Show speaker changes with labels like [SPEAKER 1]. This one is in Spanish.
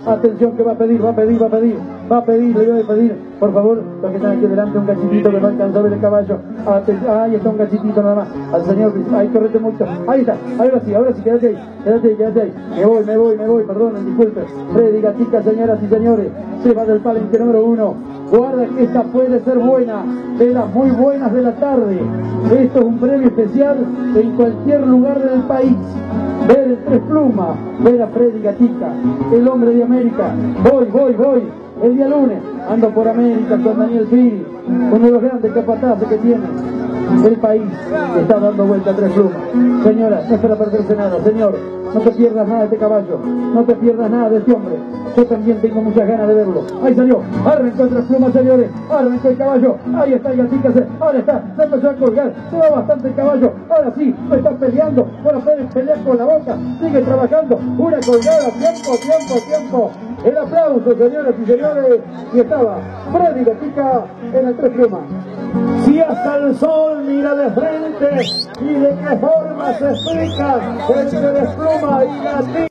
[SPEAKER 1] Atención que va a pedir, le voy a pedir, por favor, los que están aquí delante, un cachitito que no alcanzó a ver el caballo. Ahí está un cachitito nada más, al señor, ahí correte mucho, ahí está, ahora sí, quédate ahí, me voy, perdonen, disculpen. Freddy Gatica, señoras y señores, se va del palenque número 1. Guarda que esta puede ser buena, de las muy buenas de la tarde. Esto es un premio especial en cualquier lugar del país. Ver el Tres Plumas, ver a Freddy Gatica, el hombre de América. Voy, el día lunes, ando por América con Daniel Piri, uno de los grandes capataces que tiene el país, que está dando vuelta a Tres Plumas. Señora, no es para perderse nada, señor, no te pierdas nada de este caballo, no te pierdas nada de este hombre. Yo también tengo muchas ganas de verlo. Ahí salió, arrancó Tres Plumas, señores, arrancó el caballo, ahí está el Gatica, ahora está, se empezó a colgar, se va bastante el caballo, ahora sí, lo está peleando, bueno, puede pelear con la boca, sigue trabajando, una colgada, tiempo. El aplauso, señoras y señores, y estaba Freddy Gatica en el Tres Plumas. Si hasta el sol mira de frente, y de qué forma se explica el Tres Plumas y Gatica.